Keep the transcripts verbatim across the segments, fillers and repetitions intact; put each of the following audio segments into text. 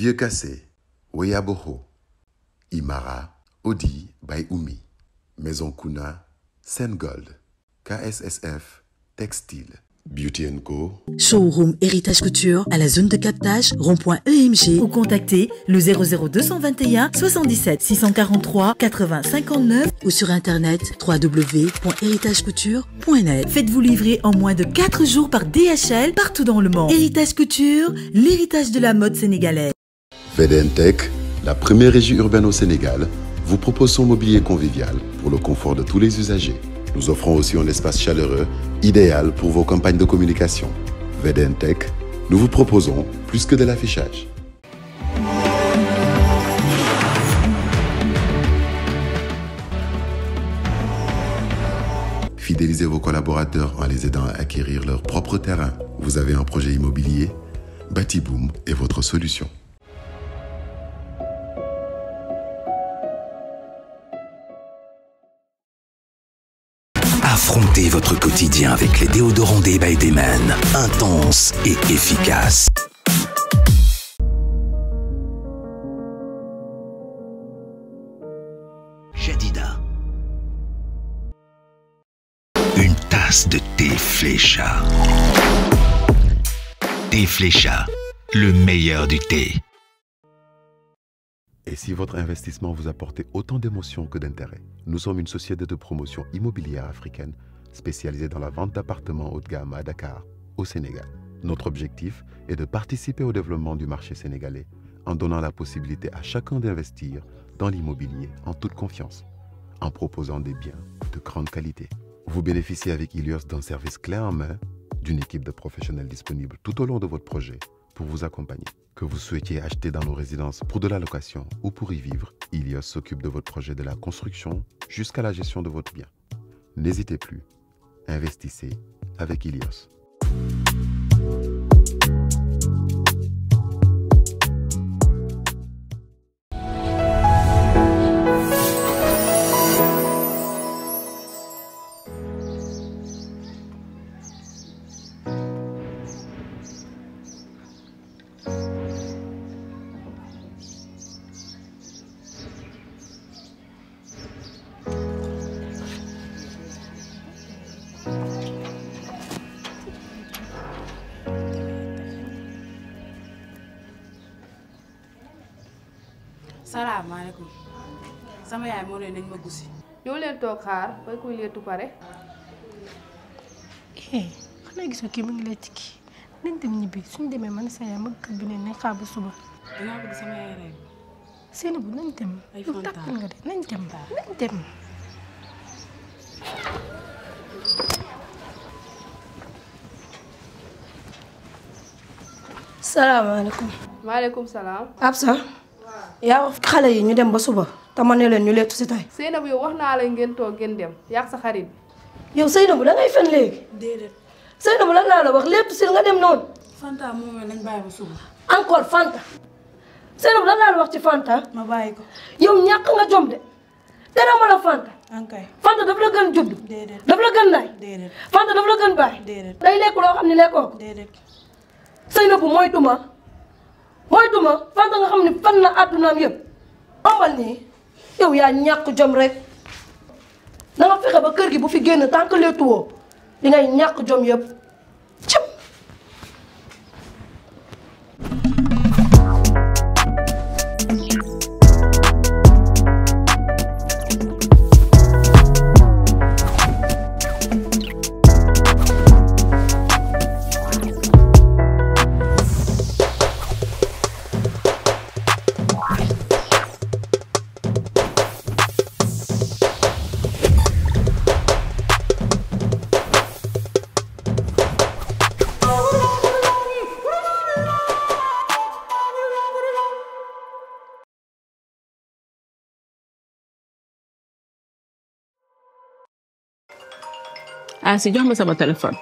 Vieux Cassé, Weyaboho, Imara, Odi by Oumi, Maison Kuna, Sengold, K S S F, Textile, Beauty and Co. Showroom Héritage Couture à la zone de captage rond-point E M G ou contactez le zéro zéro deux cent vingt et un soixante-dix-sept six cent quarante-trois quatre-vingts cinquante-neuf ou sur internet w w w point héritage couture point net. Faites-vous livrer en moins de quatre jours par D H L partout dans le monde. Héritage Couture, l'héritage de la mode sénégalaise. Vedentech, la première régie urbaine au Sénégal, vous propose son mobilier convivial pour le confort de tous les usagers. Nous offrons aussi un espace chaleureux, idéal pour vos campagnes de communication. Vedentech, nous vous proposons plus que de l'affichage. Fidélisez vos collaborateurs en les aidant à acquérir leur propre terrain. Vous avez un projet immobilier? Batiboom est votre solution. Affrontez votre quotidien avec les déodorants Day by Dayman, intenses et efficaces. Jadida. Une tasse de thé Flécha. Thé Flécha, le meilleur du thé. Et si votre investissement vous apportait autant d'émotions que d'intérêts, nous sommes une société de promotion immobilière africaine spécialisée dans la vente d'appartements haut de gamme à Dakar, au Sénégal. Notre objectif est de participer au développement du marché sénégalais en donnant la possibilité à chacun d'investir dans l'immobilier en toute confiance, en proposant des biens de grande qualité. Vous bénéficiez avec Ilios d'un service clé en main, d'une équipe de professionnels disponibles tout au long de votre projet pour vous accompagner. Que vous souhaitiez acheter dans nos résidences pour de la location ou pour y vivre, Ilios s'occupe de votre projet de la construction jusqu'à la gestion de votre bien. N'hésitez plus, investissez avec Ilios. salaamaaleykum sama yaay moo ne nañ ma gussi ñoo leen toog xaar bay kuy leetu pare eh xanaa gisoo kii mu ngi lay tikki nañ dem ñibbi suñ demee man sa yaay mag kat bi ne nañ xaar ba suba dangaa bëgg sama yaay rey seeni bu nañ dem yow tàppal nga de nañ dem nañ dem salaamaaleykum. maaleykum salaam. Absa. yaa wax xale yi ñu dem ba suba te ma ne leen ñu leetu si tey. Seynabou yow wax naa la ngeen toog ngeen dem yàq sa xarit bi. yow Seynabou da ngay fen léegi. déedéet. Seynabou lan laa la wax leetu si nga dem noonu. Fanta moom nañ bàyyi ba suba. encore Fanta. Seynabou lan laa la wax ci Fanta. ma bàyyi ko. yow ñàkk nga jom de. tere ma la Fanta. ankay. Fanta daf la gën judd. déedéet. daf la gën naay. déedéet. Fanta daf la gën baay. déedéet. day lekk loo xam ne lekkoo ko. déedéet. Seynabou moytu ma. moytu ma Fanta nga xam ne fan na àddunaam yëpp. ombal nii yow yaa ñàkk jom rek na nga fexe ba kër gi bu fi génn tant que leetu woo di ngay ñàkk jom yëpp cim. ah si jox ma sama téléphone.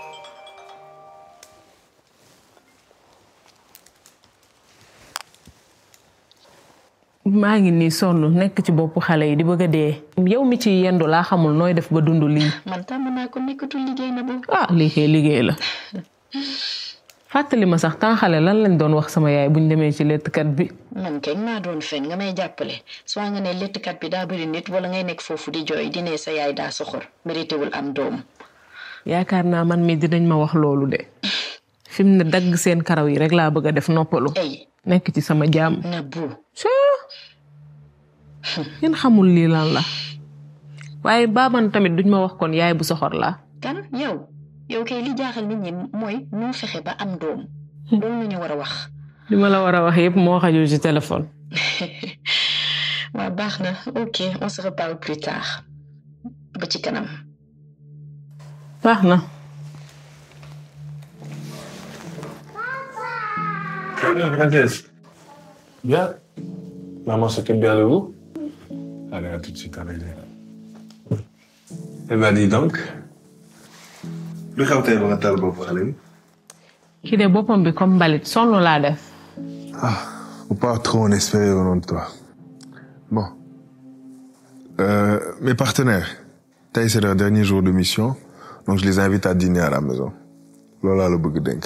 maa ngi nii sonn nekk ci boppu xale yi di bëgg a dee. yow mi ci yendu laa xamul nooy def ba dund lii. man tàmm naa ko nekkatul liggéey na boobu. ah lii kay liggéey la. fàttali ma sax tan xale lan lañ doon wax sama yaay buñ demee ci lettkat bi. man kay maa doon fen nga may jàppale soo nga ne lettkat bi daa bëri nit wala ngay nekk foofu di jooy di ne sa yaay daa soxor mérité wul am doom. yaakaar naa man mi dinañ ma wax loolu de fi mu ne dagg seen karaw yi rek laa bëgg a def noppalu. nekk ci sama jaam. na bu. yéen xamul lii lan la waaye baaban tamit duñ ma wax kon yaay bu soxor la. kan yow yow kay li jaaxal nit ñi mooy noo fexe ba am doom. loolu la ñu war a wax. li ma la war a wax yëpp moo xajul ci téléphone. waaw baax na ok on se reparle plus tard ba ci kanam. baax na. Bien. Maman s'occupe bien de vous. Allez, à tout de suite, allez. Eh ben, dis donc. lu xew tey ba nga tal bopp xale bi. kii de boppam bi comme mbalit sonn laa def. Ah, faut pas trop en espérer au nom de toi. Bon. Euh, mes partenaires, tey c'est leur dernier jour de mission, donc je les invite à dîner à la maison. loolu laa la bëgg dénk.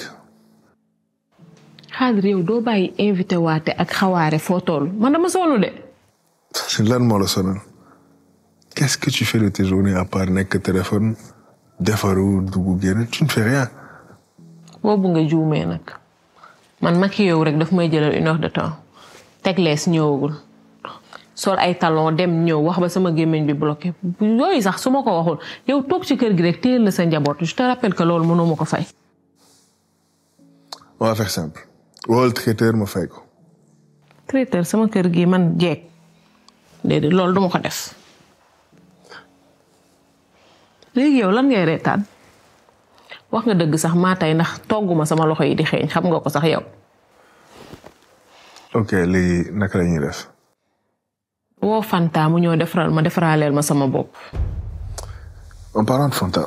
Xaadir yow doo bàyyi invité waate ak xawaare foo toll man dama sonn de. lan moo la sonal. Qu'est-ce que tu fais de tes journées à part nekk téléphone defaru dugg génn tu ne fais rien. boobu nga juumee nag man ma ki yow rek daf may jëlal une heure de temps teg lees ñëwagul sol ay talon dem ñëw wax ba sama gémmiñ bi bloqué yooyu sax su ma ko waxul yow toog ci kër gi rek téel la sa njaboot je te rappelle que loolu mënoo ma ko fay. On va faire simple. wol traiteur ma fay ko. traiteur sama kër gi man jeeg déedéet loolu duma ko def. léegi yow lan ngay reetaan wax nga dëgg sax maa tey ndax togguma sama loxo yi di xeeñ xam nga ko sax yow. ok léegi naka la ñuy def. woo Fanta mu ñëw defaral ma defaraaleel ma sama bopp. En parlant de Fanta.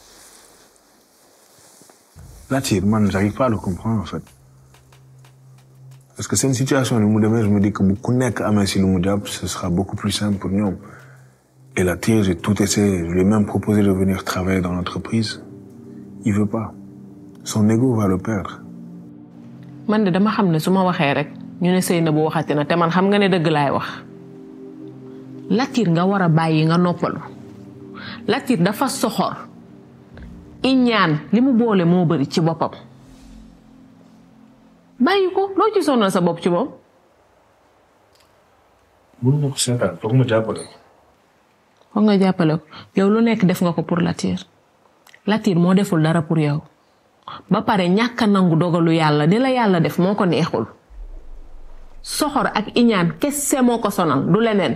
Latir, man j'arrive pas à le comprendre en fait. Parce que c'est une situation où je me dis que si ku nekk amee si lu mu jàpp ce sera beaucoup plus simple pour ñoom. Et Latir, j'ai tout essayé. Je lui ai même proposé de venir travailler dans l'entreprise. Il veut pas. Son ego va le perdre. man de dama xam ne su ma waxee rek ñu ne sëy na bu waxati na te man xam nga ne dëgg laay wax. Latir nga war a bàyyi nga noppalu. Latir dafa soxor. iñaan li mu boole moo bari ci boppam. bàyyi ko loo ci sonal sa bopp ci moom. mun nga ko seetaan foog ma jàppale. foog nga jàppale ko yow lu nekk def nga ko pour Latir. Latir moo deful dara pour yow. ba pare ñàkk a nangu dogalu yàlla di la yàlla def moo ko neexul. soxor ak iñaan kese moo ko sonal du leneen.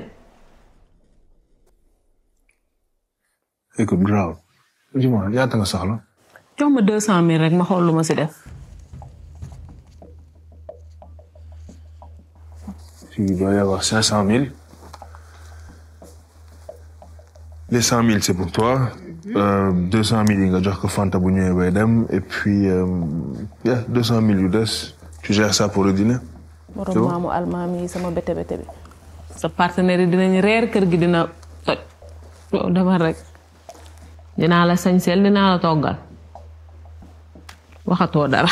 écoute grave. dis-moi ñaata nga soxla. jox ma deux cent mille rek ma xool lu ma si def. Il doit y avoir cinq cent mille. Les cent mille, c'est pour toi. Euh, deux cent mille, il y a Fanta Bougnou et Wedem. Et puis, euh, yeah, deux cent mille U D S. Tu gères ça pour le dîner. C'est bon? Sa partenaire yi dinañ reer kër gi dina toj. Yow dama rek. Dinaa la sañsel dinaa la toggal. Waxatoo dara.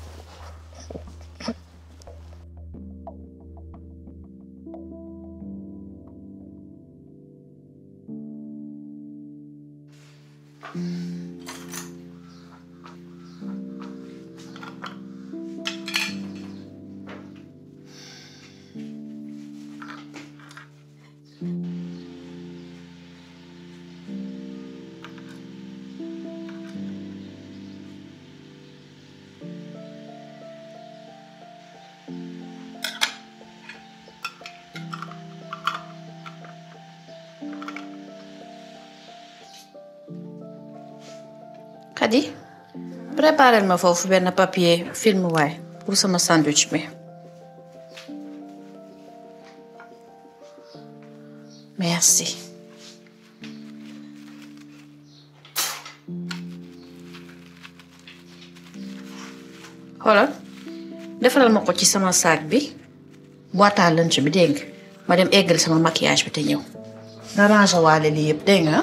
Khady préparel ma foofu benn papier film waay pour sama sandwich bi. Merci. xoolal defaral ma ko ci sama sac bi boîte à lunch bi dégg nga ma dem eggali sama maquillage bi te ñëw nga rangé waale lii yëpp dégg nga.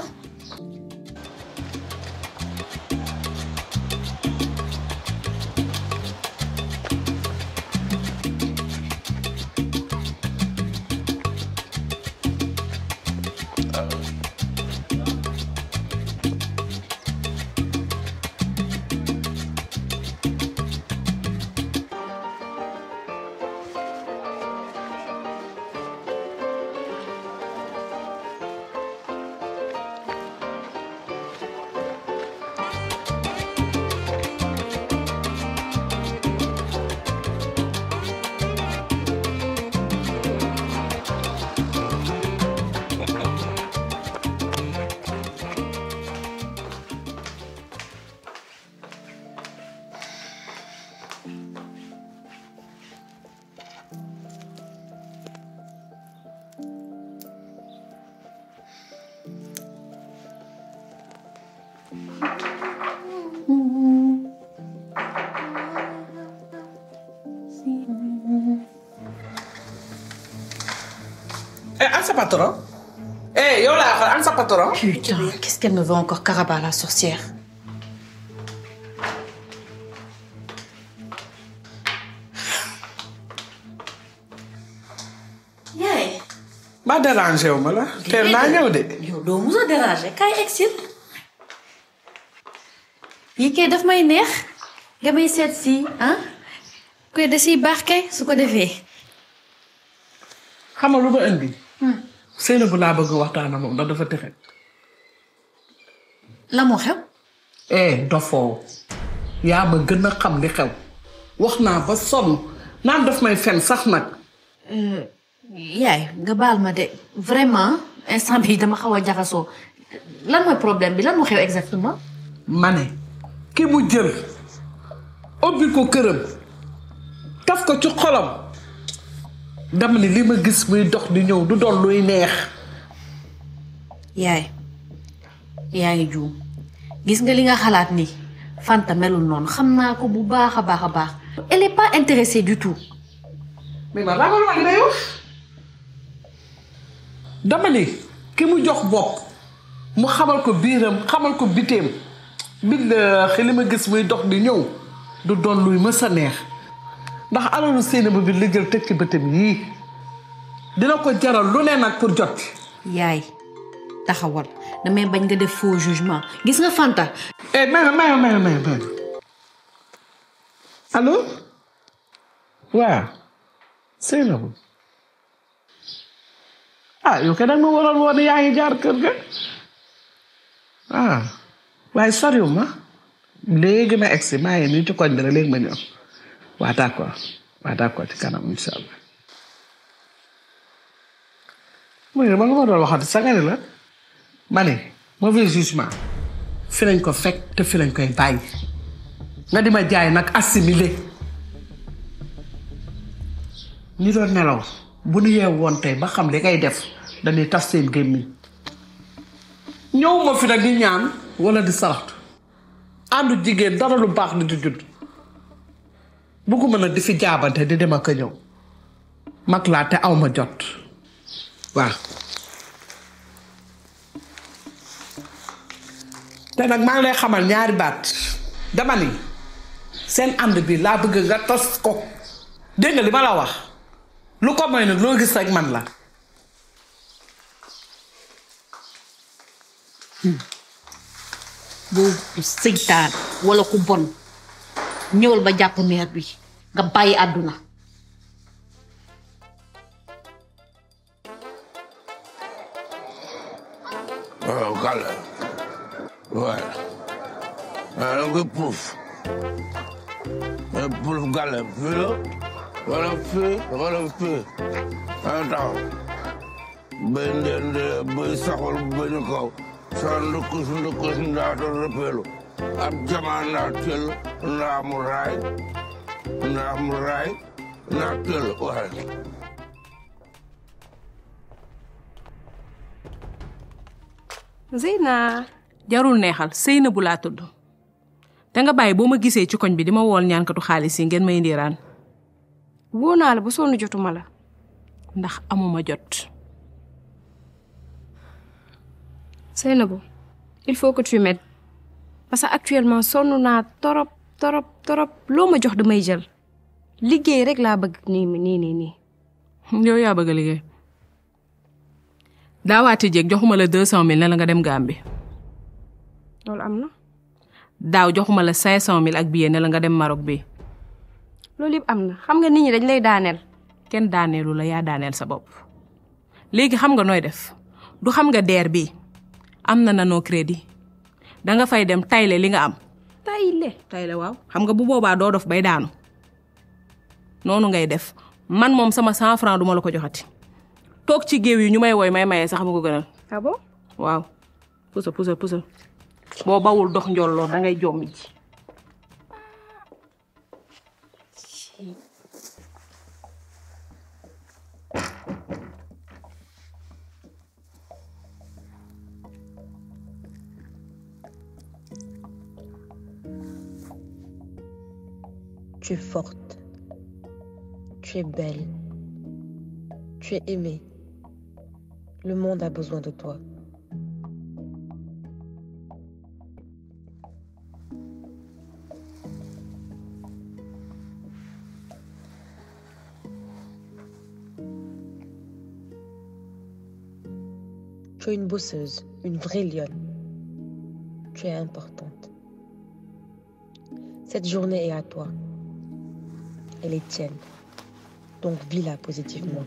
an sa patron. Eh, yow laa xool an sa patron. Putain, qu'est-ce qu'elle me veut encore, Karaba, la sorcière? Yaay. Ma dérangé wu ma la. teel naa ñëw de. yow doo musa dérangé kay exil. yi kay daf may neex. nga may seet si ah. koy da siy baax kay su ko defee. xam nga lu ma indi. Seynabou laa bëgg waxtaan ak moom ndax dafa texe. la moo xew. eh dofoo yaa ma gën a xam li xew. wax naa ba sonn naan daf may fen sax nag. yaay nga baal ma de vraiment instant bi dama xaw a jaxasoo lan mooy problème bi lan moo xew exactement. ma ne ki mu jël ubbi ko këram taf ko ci xolam dama ne li ma gis muy dox di ñëw du doon luy neex. yaay yaa ngi juum gis nga li nga xalaat ni Fanta melul noonu xam naa ko bu baax a baax a baax. elle est pas intéressée du tout. mais ma ragal wax na yow dama ni ki mu jox bopp mu xamal ko biiram xamal ko biteem billaahi li ma gis muy dox di ñëw du doon luy mës a neex ndax alalu Seynabou bi li jël teg ci bëtam yii dina ko jaral lu ne nag pour jot. yaay taxawal damay bañ nga def faux jugement gis nga Fanta. eh may may may may may allo waaw Seynabou ah yow kenn ma waroon woon yaa ngi jaar kër ga ah waaye soriwul ma léegi ma egsi maa ngi nii ci koñ bi rek léegi ma ñëw waa d'accord waa d'accord ci kanam incha allah muy ma nga ma doon waxati sa nga ne la ma ne mauvais jugement fi lañ ko fekk te fi lañ koy bàyyi nga di ma jaay nag assimilé ñi doon nelaw bu nu yeew woon tey ba xam li ngay def dañuy tas seen gémmiñ ñëw ma fi nag di ñaan wala di saraxtu àndu jigéen dara lu baax ni di judd bugguma nag di fi jaabante di dem ak a ñëw mag laa te aw ma jot waaw te nag maa ngi lay xamal ñaari baat dama ni seen ànd bi laa bëgg nga tas ko dégg nga li ma la wax lu ko mooy nag loo gis rek man la boobu seytaan wala ku bon ñëwal ba jàpp meer bi nga bàyyi àdduna. waaw Galla waaye ah da nga koy puuf mais puuf Galla fii la wala fii wala fii ah taxaw bay ndee ndee bay saxol bay ñu kaw saa ndukkus ndukkus ndaata rëppeelu ab jamaa ndaa teel ndaa mu raay ndaa mu raay ndaa teel waaye Zeyna jarul neexal Seynabou laa tudd te nga bàyyi boo ma gisee ci koñ bi di ma wool ñaankatu xaalis yi ngeen may ndiiraan woo naa la ba sonn jotuma la ndax amuma jot. Seynabou il faut que tu m'aides parce que actuellement sonn naa torop torop torop loo ma jox damay jël liggéey rek laa bëgg nii nii nii nii. yow yaa bëgg a liggéey daawaati jéeg joxuma la deux cent mille ne la nga dem Gambie. loolu am na. daaw joxuma la cinq cent mille ak billet ne la nga dem Maroc bi. loolu yëpp am na xam nga nit ñi dañ lay daaneel. kenn daaneelu la yaa daaneel sa bopp. léegi xam nga nooy def du xam nga deer bi am na nano crédit danga fay dem tayle li nga am. tayle tayle waaw xam nga bu boobaa doo dof bay daanu noonu ngay def man moom sama cent francs duma la ko joxati. toog ci géew yi ñu may woy may maye sax ma ko gënal. ah bon waaw pusa pusa pusa boo bawul dox njolloor dangay jomm ji. Tu es forte. Tu es belle. Tu es aimée. Le monde a besoin de toi. Tu es une bosseuse, une vraie lionne. Tu es importante. Cette journée est à toi. Elle est tienne. Donc vis-la positivement.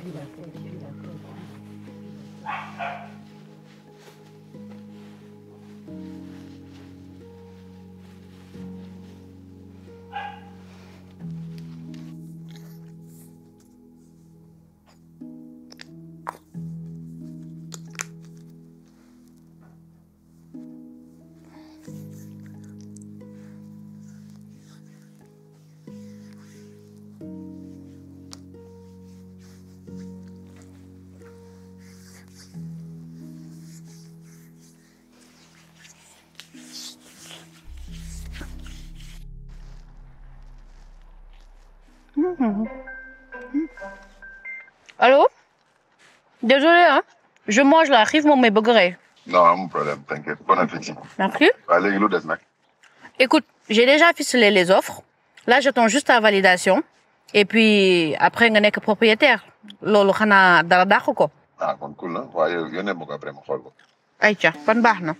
Allô? Désolée, hein? Je mange là, arrive mon mébogueré. Non, pas de problème, t'inquiète. Bon appétit. Merci. Allez, l'eau des snacks. Écoute, j'ai déjà ficelé les offres. Là, j'attends juste la validation. Et puis, après, on n'est que propriétaire. Lolo, xana dara dakh ko. Ah, kon cool, hein? Ouais, yone mo ko après ma xol ko. Ay tia, kon baxna.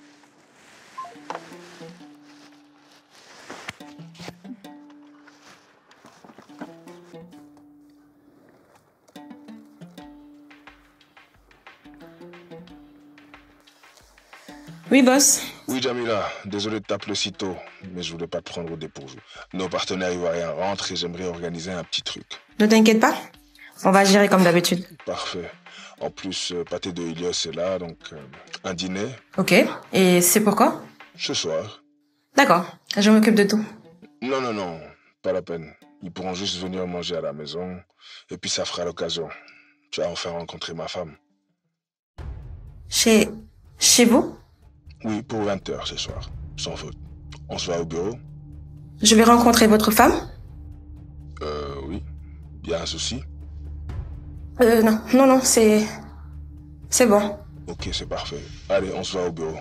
Oui, boss. Oui, Jamila, désolé de t'appeler si tôt, mais je voulais pas te prendre au dépourvu. Nos partenaires ivoiriens rentrent et j'aimerais organiser un petit truc. Ne t'inquiète pas, on va gérer comme d'habitude. Parfait. En plus, euh, Pâté de Ilios est là, donc euh, un dîner. Ok, et c'est pourquoi? Ce soir. D'accord, je m'occupe de tout. Non, non, non, pas la peine. Ils pourront juste venir manger à la maison, et puis ça fera l'occasion. Tu vas enfin rencontrer ma femme. Chez... chez vous? Oui, pour vingt heures ce soir, sans faute. On se va au bureau? Je vais rencontrer votre femme? Euh, oui. Y a un souci? Euh, non, non, non, c'est... c'est bon. Ok, c'est parfait. Allez, on se va au bureau.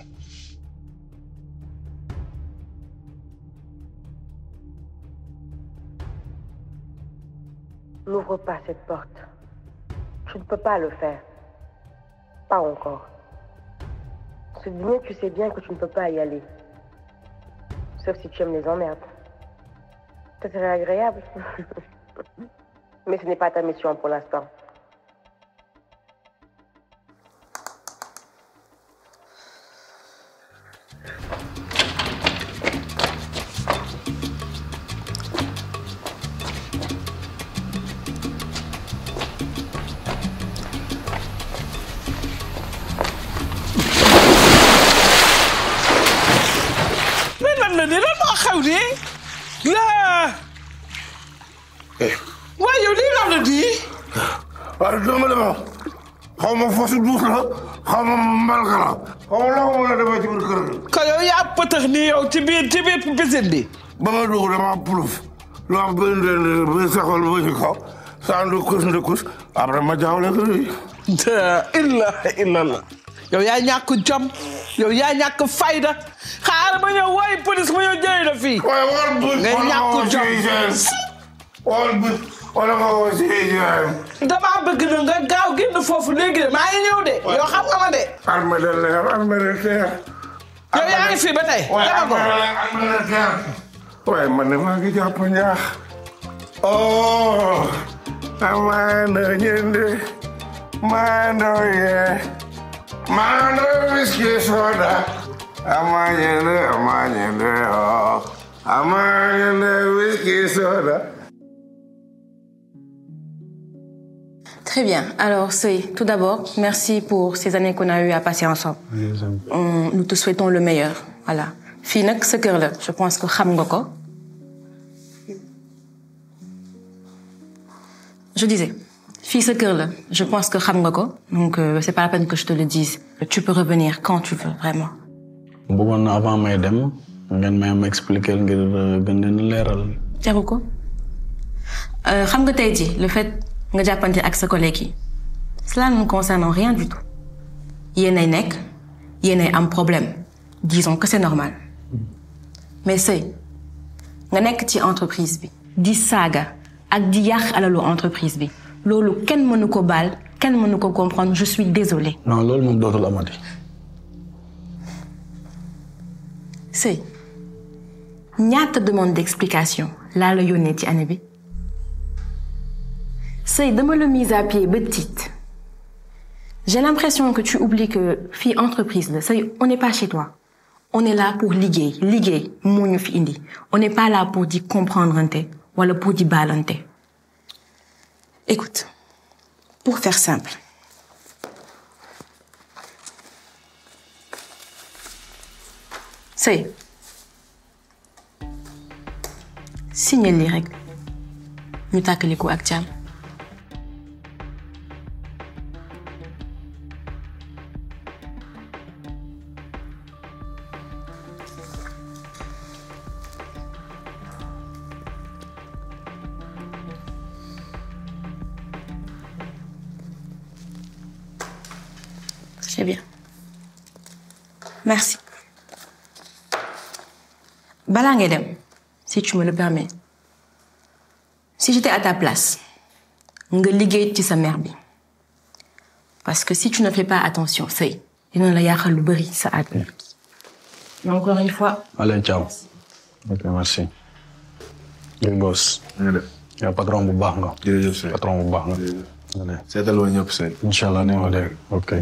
N'ouvre pas cette porte. Tu ne peux pas le faire. Pas encore. Ce dîner, tu sais bien que tu ne peux pas y aller. Sauf si tu aimes les emmerdes. Ça serait agréable. Mais ce n'est pas ta mission pour l'instant. waaye yow lii lan la di. waaw dama dama xaw ma fasu duus la xaw ma mbalka la xaw ma loo ko mën a defee ci biir kër gi. ka yow yaa pëtëx ni yow ci biir ci biir piscine bi. ba ma dugg dama puluf lu am benn benn benn saxal ba ci kaw saa ndukus ndukus après ma jaawle ko nii. illa illa la yow yaa ñàkk jom yow yaa ñàkk fayda xaaral ma ñëw woy police ma ñëw jëlee la fii. waaye war bu nga ñàkk jom war bu wala nga woo si damaa bëgg na nga gaaw génn foofu léegi de maa ngi ñëw de yow xam nga ma de. arme de leer arme de terre. yow yaa ngi fii ba tey. dama ko arme de terre. waaye man de maa ngi jàpp ñaax. oh. amanda ñende. mando ye. mando whisky soda. amanyende amanyende oh. amanyende whisky soda. Très bien. Alors, Seuil, tout d'abord, merci pour ces années qu'on a eu à passer ensemble. On, nous te souhaitons le meilleur. Voilà. Fii nag sa kër la. Je pense que xam nga ko. Je disais, fii sa kër la. Je pense que xam nga ko. Donc, euh, c'est pas la peine que je te le dise. Tu peux revenir quand tu veux, vraiment. bëggoon na avant may dem ngeen may ma expliquer ngir gën leen leeral. jaru ko. xam nga tey jii le fait nga jàppante ak sa collègue yi cela ne me concerne rien du tout yéenay nekk yéenay am problème disons que c'est normal mais sëy nga nekk ci entreprise bi di saaga ak di yàq alalu entreprise bi loolu kenn mënu ko baal kenn mënu ko comprendre je suis désolée. non loolu moom dootul amati. sëy ñaata demande d'explication laa la yónnee ci année bi sëy dama la mise à pied ba tiit j'ai l'impression que tu oublies que fii entreprise la sëy on n'est pas chez toi on est là pour liggéey liggéey moo ñu fi indi on n'est pas là pour di comprendre ante wala pour di baalante. Écoute, pour faire simple, c'est signer les règles. Ñu tàkkali ko ak Thiam. Très bien. Merci. Balaa ngay dem, si tu me le permets. Si j'étais à ta place, nga liggéey ci sa mère bi. Parce que si tu ne fais pas attention, sëy dina la yàqal lu bari sa àdduna. Et encore une fois. Allez, ciao. Ok, merci. Big boss. yow patron bu baax nga. jërëjëf sëy. patron bu baax nga. allez. seetal wa ñëpp sëy. Inch'Allah ne ma dégg. ok.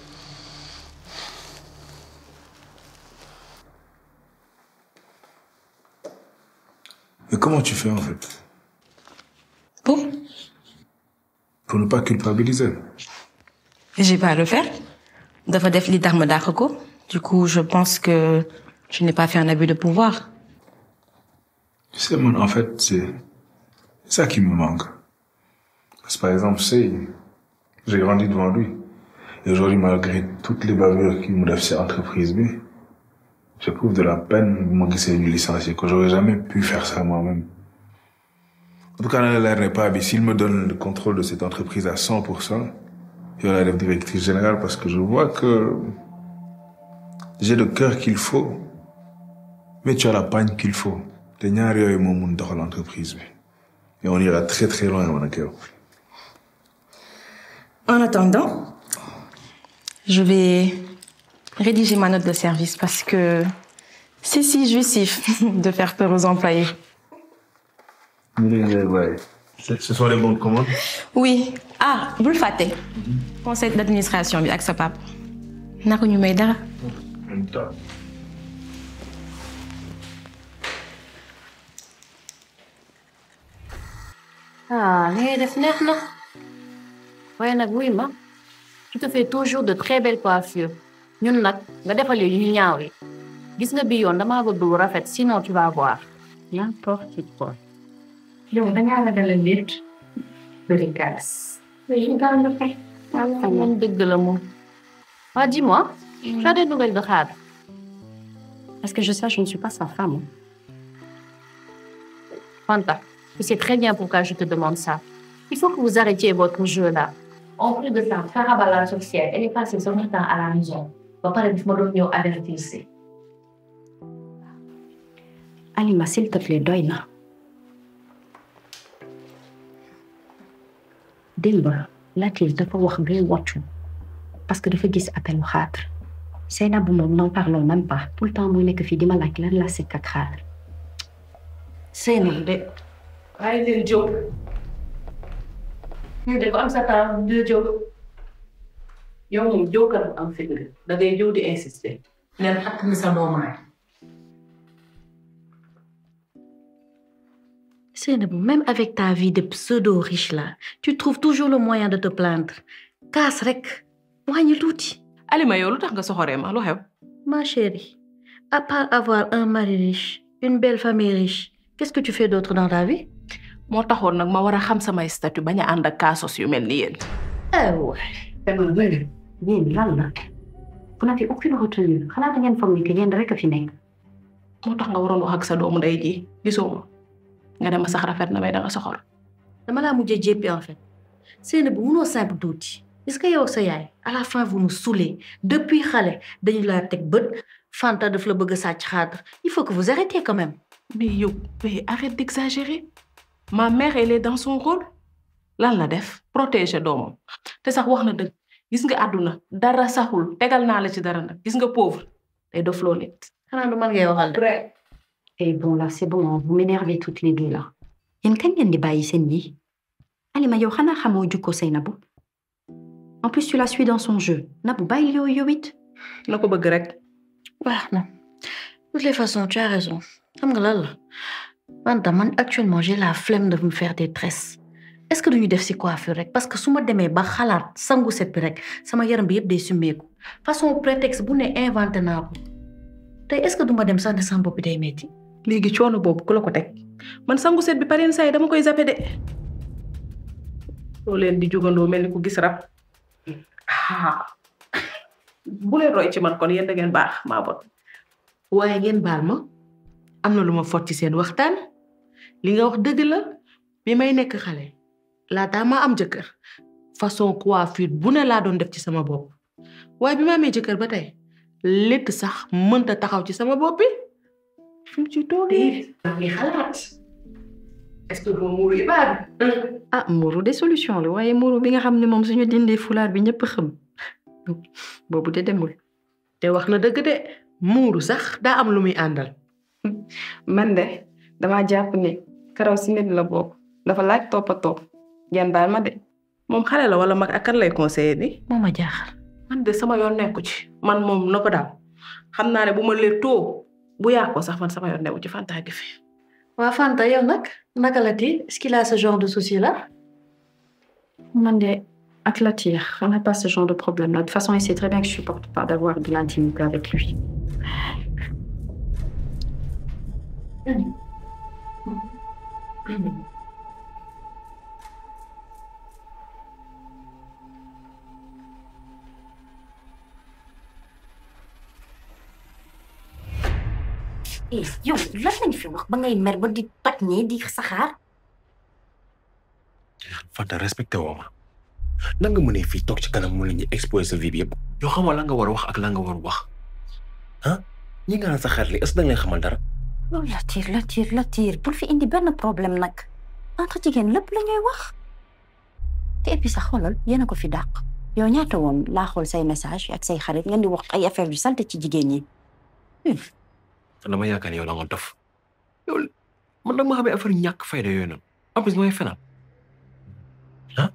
Mais comment tu fais en fait? Pour? Pour ne pas culpabiliser. J'ai pas à le faire. Dafa def li tax ma dàq ko. Du coup, je pense que je n'ai pas fait un abus de pouvoir. Tu sais, man, en fait, c'est ça qui me manque. Parce que par exemple, c'est, j'ai grandi devant lui. Et aujourd'hui, malgré toutes les bavures qu'il me fait cette entreprise, j'éprouve de la peine de me glisser du licencié, que j'aurais jamais pu faire ça moi-même. En tout cas, l'air n'est pas, s'il me donne le contrôle de cette entreprise à cent pour cent, je vais la directrice générale parce que je vois que j'ai le cœur qu'il faut, mais tu as la pagne qu'il faut. Te ñaar yooyu moo mun doxal l'entreprise. Et on ira très très loin, mon accord. En attendant, je vais rédiger ma note de service parce que c'est si jouissif de faire peur aux employés. Ce sont les bons de commande? Oui. Ah, bul fàtte. Conseil d'administration bi ak sa pap. Naka ñu may dara. ah li ngay def neex na waaye nag wuy ma tu te fais toujours de très belles coiffures ñun nag nga defal yu ñaaw yi gis nga bi yoon damaa bëgg lu rafet sinon tu vas voir n'importe quoi. yow dangaa la dalal nit bëri galas. oui gaaw na fay. moom dëgg la moom. ah dis-moi. tu as des nouvelles de Khadre? Parce que je sais, je ne suis pas sa femme. Fanta, tu sais très bien pourquoi je te demande ça. Il faut que vous arrêtiez votre jeu là. En plus de ça, Farabala sorcière, elle est passée son temps à la maison. Papa ne m'a donné avertir. Alima, s'il te plaît, doy na. Demba, Latif dafa wax ngay wàccu parce que dafa gis appelu Khadre. Seynabou moom n'en parlons même pas. Tout le temps muy nekk fii di ma laaj lan la sekk ak Khadre. Seynabou de waaye leen jóg ñu de ko am sa temps de jóg yow moom jógkar am fit nga da ngay jóg di insister leen xakk mi sa doomaay. Seynabou, même avec ta vie de pseudo-riche là, tu trouves toujours le moyen de te plaindre. Kaas rek, wàññi tuuti. Alima yow lu tax nga soxoree ma lu xew? Ma chérie, à part avoir un mari riche, une belle famille riche, qu'est-ce que tu fais d'autre dans ta vie? moo taxoon nag ma war a xam samay statut bañ a ànd ak kaasos yu mel ni yéen. Eh ouais. Tamit bëri, yéen lan la? Vous n'avez aucune retenue. Xanaa da ngeen foog ni que yéen rek a fi nekk. moo tax nga waroon wax ak sa doomu ndey ji gisoo ma nga dem sax rafet na may da nga soxor. Dama laa mujjee jéppi en fait. Seynabou munoo simple tuuti. est-ce que yow sa yaay à la fin vous nous saoulez depuis xale dañu laa teg bët Fanta daf la bëgg a sàcc Khadre il faut que vous arrêtiez quand même. mais yow mais arrête d'exagérer ma mère elle est dans son rôle lan la def protéger doomam te sax wax na dëgg gis nga àdduna dara saxul tegal naa la ci dara nag gis nga pauvre day dof loo nit. xanaa du man ngay waxal de. Et bon là c'est bon vous m'énervez toutes les deux là. yéen kañ ngeen di bàyyi seen yi Alima yow xanaa xamoo jukko Seynabou. En plus tu la suis dans son jeu Nabou bàyyi yow yow it. na ko bëgg rek. baax na de toutes les façons tu as raison xam nga lan la Fanta man actuellement j'ai la flemme de me faire des tresses. est-ce que duñu def ci coiffure rek parce que su ma demee ba xalaat sangu set bi rek sama yaram bi yëpp day summeeku façon prétexte bu ne inventé naa ko tey est-ce que duma dem sax ne sama bopp day metti. léegi coono boobu ku la ko teg man sangu set bi pareen saa yi dama koy zappé de loo leen di jugandoo mel ni ku gis rab ah bu leen roy ci man kon yéen da ngeen baax maa bon. waaye ngeen baal ma am na lu ma fot ci seen waxtaan li nga wax dëgg la bi may nekk xale laataa ma am jëkkër façon coiffure bu ne laa doon def ci sama bopp waaye bi ma amee jëkkër ba tey létt sax mënta taxaw ci sama bopp bi fi mu ci toogee ngi xalaat est-ce que boo muuru yi baax ah muuru des solutions la waaye muuru bi nga xam ne moom suñu dindee fulaar bi ñëpp xam boobu de demul. te wax na dëgg de muuru sax daa am lu muy àndal. man de dama jàpp ne karaw si nit la bokk dafa laaj toppatoo ngeen baal ma de. moom xale la wala mag ak kan lay conseiller ni moo ma jaaxal. man de sama yoon nekku ci man moom na ko daal xam naa ne bu ma lee too bu yàqoo sax man sama yoon nekku ci Fanta gi fi. waa Fanta yow nag naka la ti est-ce qu'il a ce genre de souci là. man de ak Latir on n'a pas ce genre de problème là de toute façon il sait très bien que je supporte pas d'avoir de l'intimité avec lui. eh yow lan lañ fi wax ba ngay mer ba di toj ñi di saxaar. Fanta respecté woo ma nan nga mënee fii toog ci kanam mu la ñuy exposé sa vie bi yëpp yoo xamoo la nga war a wax ak la nga war a wax ah ñi nga naan sa xarit li est-ce que da nga leen xamal dara. loolu Latir Latir Latir bul fi indi benn problème nag entre jigéen lépp la ñuy wax te et puis sax xoolal yéen a ko fi dàq yow ñaata woon laa xool say message ak say xarit ngeen di wax ay affaire yu salte ci jigéen ñi. dama yaakaar ne yow da nga dof yow man da ma xamee affaire ñàkk fayda yooyu noonu en plus mooy fenal ah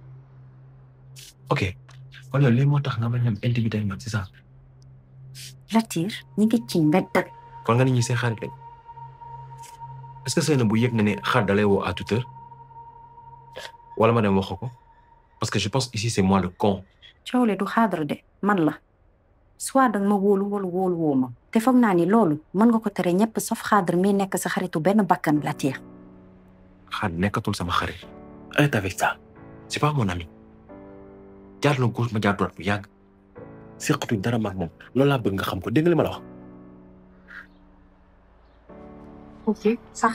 ok kon yow lii moo tax nga bañ a am intimité ak man c'est ça. Latir ñi ngi ci mbedd. kon nga ni ñi seen xarit lañ est-ce que Seynabou bu yëg na ne xaar dalay woo à toute heure wala ma dem wax ko parce que je pense ici c'est moi le con. coow le du Khadre de man la soit danga ma wóolu wala wóolu woo ma te foog naa ni loolu mën nga ko tere ñëpp sauf Khadre mi nekk sa xaritu benn bakkan Latir. Khadre nekkatul sama xarit arrête avec ça c'est pas mon ami jaar na gauche ma jaar droite bu yàgg seqatuñ dara maag moom loolu laa bëgg nga xam ko dégg nga li ma la wax. ok sax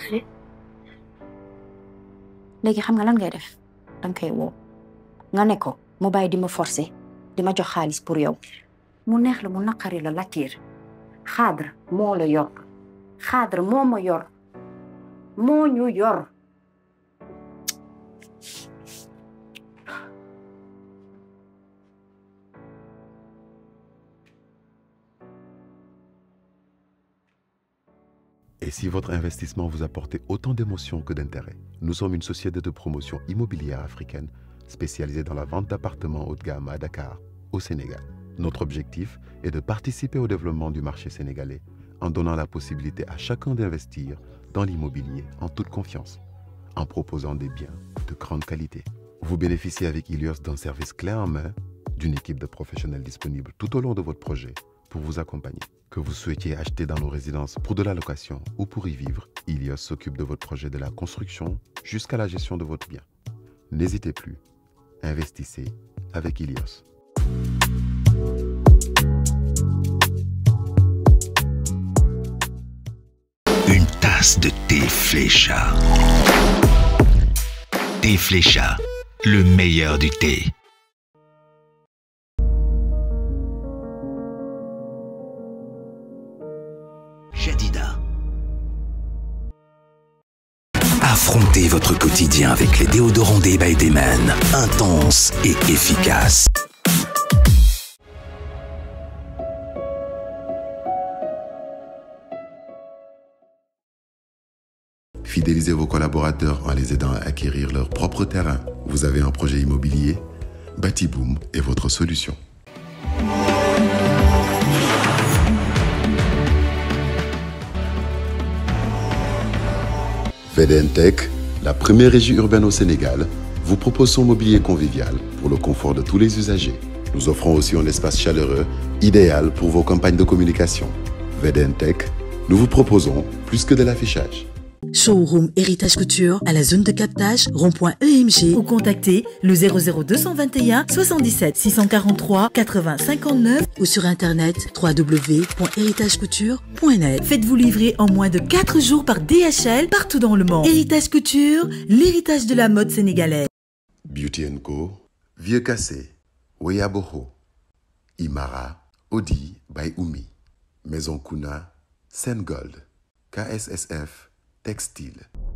léegi xam nga lan ngay def danga koy woo nga ne ko mu bàyyi di ma forcer di ma jox xaalis pour yow mu neex la mu naqari la Latir Khadre moo la yor Khadre moo ma yor moo ñu yor. Et si votre investissement vous apportait autant d'émotions que d'intérêts, nous sommes une société de promotion immobilière africaine spécialisée dans la vente d'appartements haut de gamme à Dakar, au Sénégal. Notre objectif est de participer au développement du marché sénégalais en donnant la possibilité à chacun d'investir dans l'immobilier en toute confiance, en proposant des biens de grande qualité. Vous bénéficiez avec Ilios d'un service clé en main, d'une équipe de professionnels disponibles tout au long de votre projet pour vous accompagner. Que vous souhaitiez acheter dans nos résidences pour de la location ou pour y vivre, Ilios s'occupe de votre projet de la construction jusqu'à la gestion de votre bien. N'hésitez plus, investissez avec Ilios. Une tasse de thé Flécha. Thé Flécha, le meilleur du thé. Confortez votre quotidien avec les déodorants Day by Dayman. Intense et efficace. Fidélisez vos collaborateurs en les aidant à acquérir leur propre terrain. Vous avez un projet immobilier? Batiboom est votre solution. V D N Tech, la première régie urbaine au Sénégal, vous propose son mobilier convivial pour le confort de tous les usagers. Nous offrons aussi un espace chaleureux, idéal pour vos campagnes de communication. V D N Tech, nous vous proposons plus que de l'affichage. Showroom Héritage Couture à la zone de captage rond-point E M G ou contactez le zéro zéro deux cent vingt et un soixante-dix-sept six cent quarante-trois quatre-vingts cinquante-neuf ou sur internet w w w point héritage couture point net. Faites-vous livrer en moins de quatre jours par D H L partout dans le monde. Héritage Couture, l'héritage de la mode sénégalaise. Beauty and Co, Vieux Cassé, Weyaboho, Imara, Audi by Oumi, Maison Kuna, Sengold, K S S F, Textile.